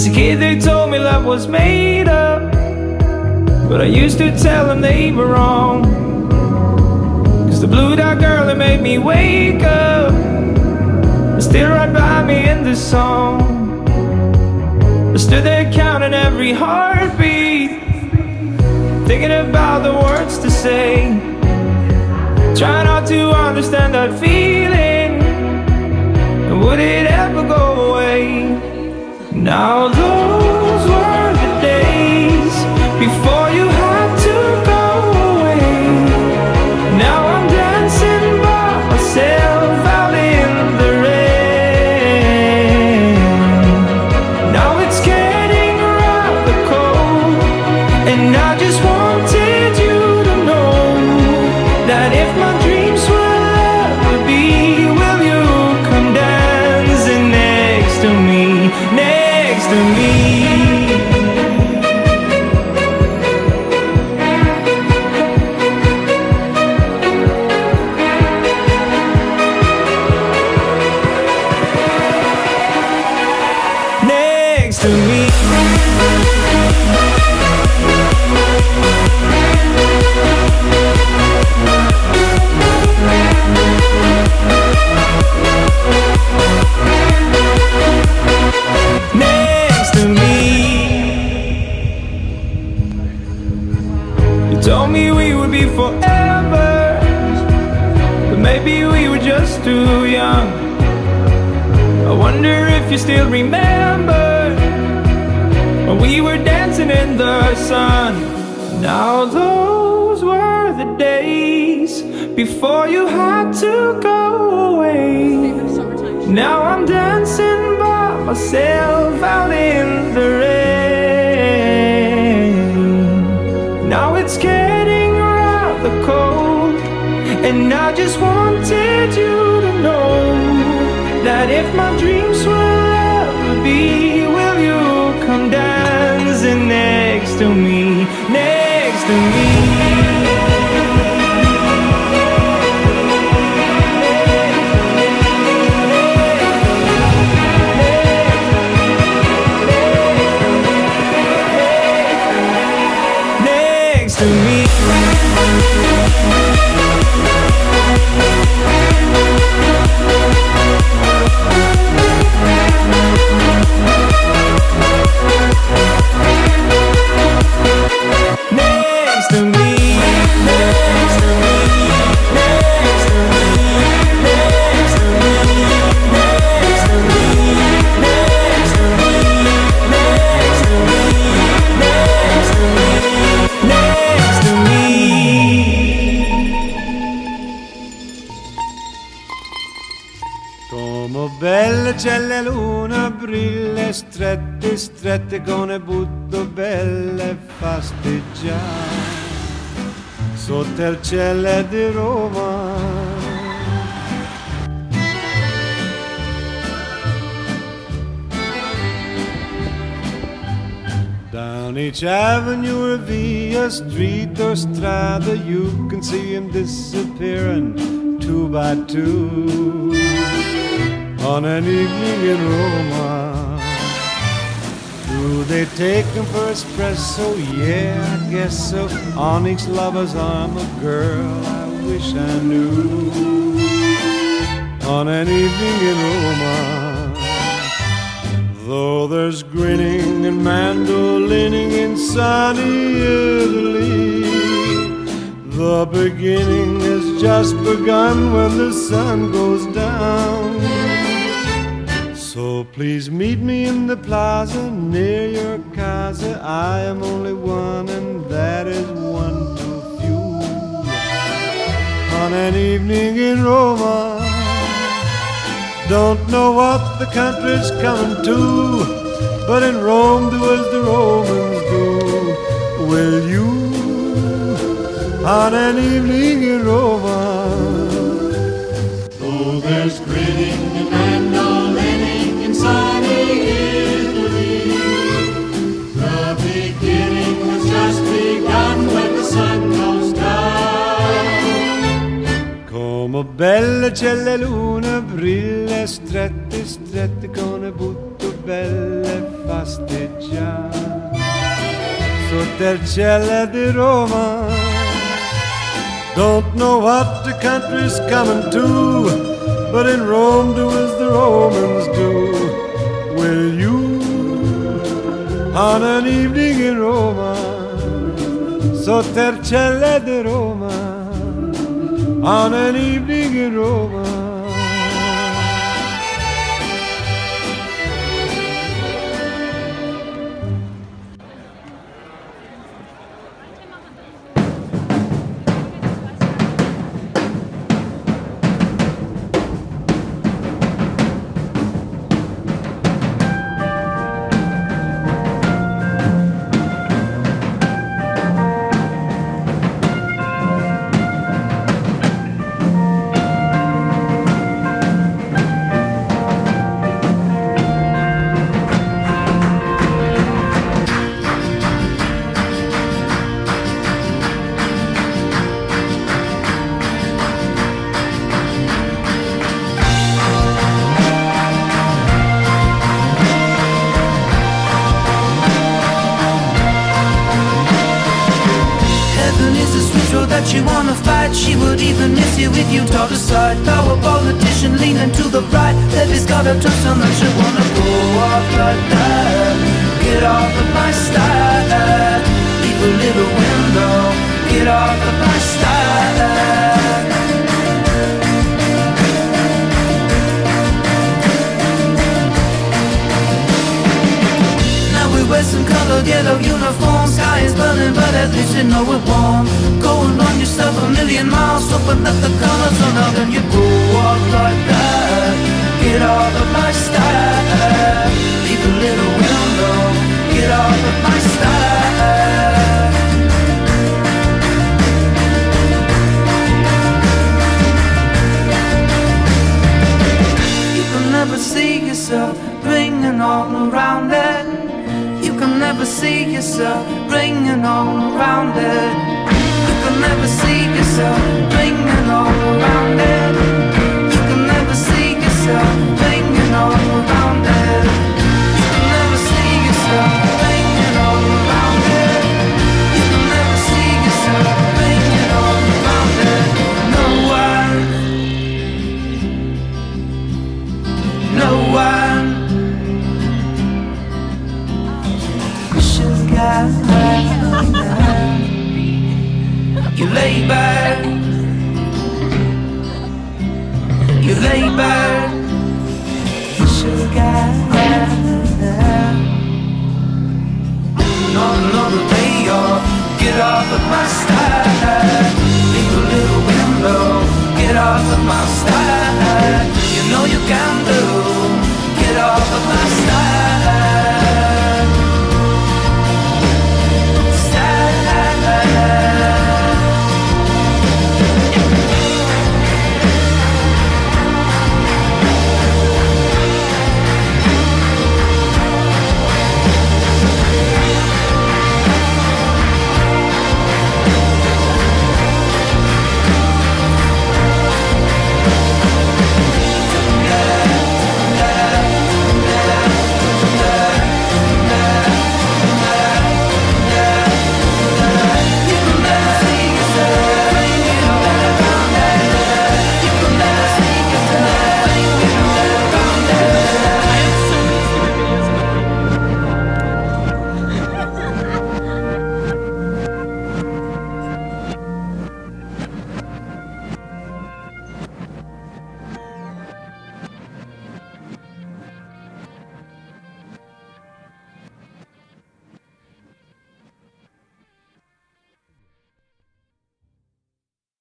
As a kid they told me love was made up, but I used to tell them they were wrong. Cause the blue dot girl that made me wake up is still right by me in this song. I stood there counting every heartbeat, thinking about the words to say, trying not to understand that feeling, and would it ever go away? Now those were the days before you had to go away. Now I'm dancing by myself out in the rain. Now it's getting rather cold, and I just wanted you to know that if my dreams will ever be, will you come dancing next to me, next to me? Next to me. Next to me. You told me we would be forever, but maybe we were just too young. I wonder if you still remember when we were dancing in the sun. Now those were the days before you had to go away. Now I'm dancing by myself out in the rain. Now it's getting rather cold, and I just wanted you to know that if my dreams will ever be, will you come dancing next to me, next to me? Next to me. Next to me. Next to me. Next to me. Next to me. Next to me. Next to me. Next to me. Next to me. Next to me. Como belle c'è la luna brille, strette, strette con le butto belle fasteggiare sotto il cielo di Roma. Down each avenue or via street or strada, you can see him disappearing two by two on an evening in Roma. Do they take him for espresso? Yeah, I guess so. On each lover's arm a girl I wish I knew on an evening in Roma. Though there's grinning and mandolining in sunny Italy, the beginning has just begun when the sun goes down. So please meet me in the plaza near your casa. I am only one, and that is one too few. On an evening in Roma, don't know what the country's coming to, but in Rome do as the Romans do. Will you, on an evening in Roma? Oh, there's grinning and mandolining in sunny Italy. The beginning has just begun when the sun goes down. Come bella c'è la luna, brilla strette, strette con le butto belle fasteggiare sotto il cielo di Roma. Don't know what the country's coming to, but in Rome do as the Romans do. Will you, on an evening in Roma, sotto il cielo di Roma, on an evening in Roma? That you wanna fight, she would even miss you if you taught aside. Power politician leaning to the right, Levy's got a trust on that she wanna go off like that. Get off of my style, leave a little window. Get off of my style. Now we wear some colored yellow uniforms. Sky is burning, but at least you know we're warm. Going on yourself a million miles, open up the colors on out and you go off like that. Get off of my style, leave a little window. Get off of my style. You can never see yourself ringing all around it. You can never see yourself ringing all around it. You can never see yourself ringing all around it. You can never see yourself ringing all around it. You can never see yourself ringing all around it. You can never see yourself ringing all around it. No one, no one. She's got you lay back, you lay back. Sugar, not another day off. Get off of my style.